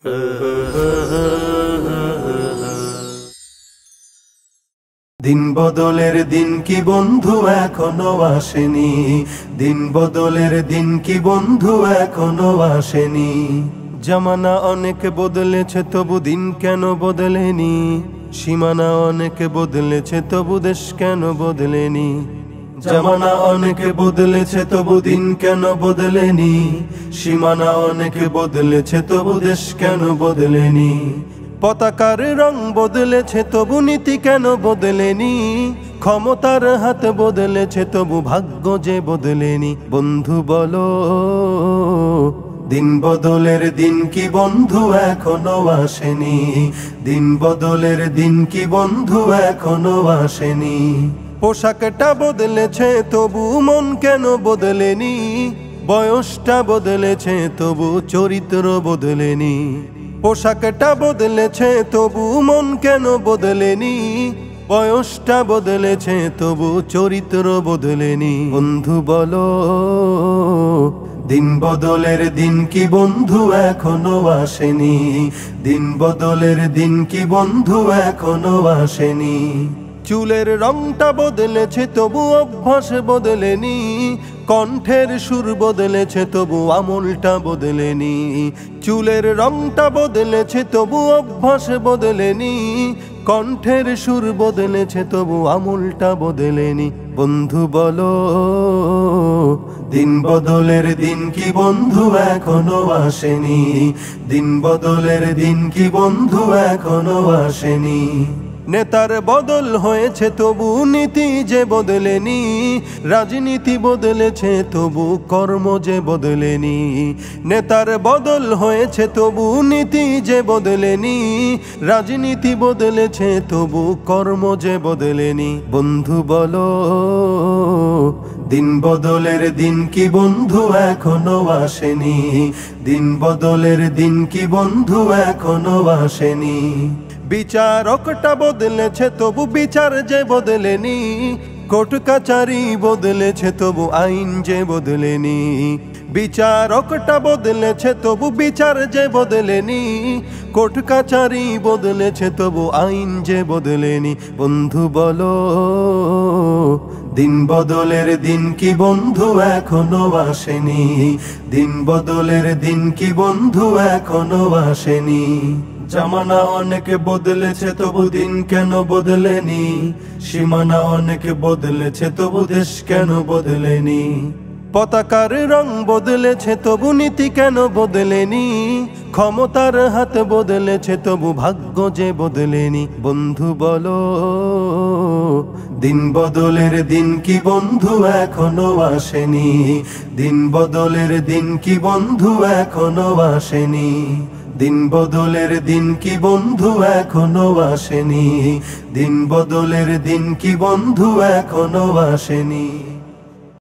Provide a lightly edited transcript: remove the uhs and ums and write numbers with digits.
দিন বদলের দিন কি বন্ধু এখনো আসেনি, দিন বদলের দিন কি বন্ধু এখনো আসেনি। জামানা অনেক বদলেছে তবু দিন কেন বদলেনি, সীমানা অনেক বদলেছে তবু দেশ কেন বদলেনি। জামানা অনেক বদলেছে তবু দিন কেন বদলেনি, সীমানা অনেক বদলেছে তবু দেশ কেন বদলেনি। পতাকার রং বদলেছে তবু নীতি কেন বদলেনি, ক্ষমতার হাত বদলেছে তবু ভাগ্য যে বদলেনি। বন্ধু বলো দিন বদলের দিন কি বন্ধু এখনো আসেনি, দিন বদলের দিন কি বন্ধু এখনো আসেনি। পোশাকটা বদলেছে তবু মন কেন বদলেনি, বয়সটা বদলেছে তবু চরিত্র বদলেনি। পোশাকটা বদলেছে তবু মন কেন বদলেনি, বয়সটা বদলেছে তবু চরিত্র বদলেনি। বন্ধু বলো দিন বদলের দিন কি বন্ধু এখনো আসেনি, দিন বদলের দিন কি বন্ধু এখনো আসেনি। চুলের রংটা বদলেছে তবু অভ্যাস বদলেনি, কণ্ঠের সুর বদলেছে তবু আমলটা বদলেনি। চুলের রংটা বদলেছে তবু অভ্যাস বদলেনি, কণ্ঠের সুর বদলেছে তবু আমলটা বদলেনি। বন্ধু বলো দিন বদলের দিন কি বন্ধু এখনো আসেনি, দিন বদলের দিন কি বন্ধু এখনো আসেনি। নেতার বদল হয়েছে তবু নীতি যে বদলেনি, রাজনীতি বদলেছে তবু কর্ম যে বদলেনি। নেতার বদল হয়েছে তবু নীতি যে বদলেনি, রাজনীতি বদলেছে তবু কর্ম যে বদলেনি। বন্ধু বলো দিন বদলের দিন কি বন্ধু এখনো আসেনি, দিন বদলের দিন কি বন্ধু এখনো আসেনি। বিচারকটা বদলেছে তবু বিচার যে বদলেনি, কোর্ট কাচারি বদলেছে তবু আইন যে বদলেনি। বিচারকটা বদলেছে তবু বিচার যে বদলেনি, কোর্ট কাচারি বদলেছে তবু আইন যে বদলেনি। বন্ধু বলো দিন বদলের দিন কি বন্ধু এখনো আসেনি, দিন বদলের দিন কি বন্ধু এখনো আসেনি। জামানা অনেক বদলেছে তবু দিন কেন বদলেনি, সীমানা অনেক বদলেছে তবু দেশ কেন বদলেনি। পতাকার রং বদলেছে তবু নীতি কেন বদলেনি, ক্ষমতার হাত বদলেছে তবু ভাগ্য যে বদলেনি। বন্ধু বলো দিন বদলের দিন কি বন্ধু এখনো আসেনি, দিন বদলের দিন কি বন্ধু এখনো আসেনি। দিন বদলের দিন কি বন্ধু এখনো আসেনি, দিন বদলের দিন কি বন্ধু এখনো আসেনি।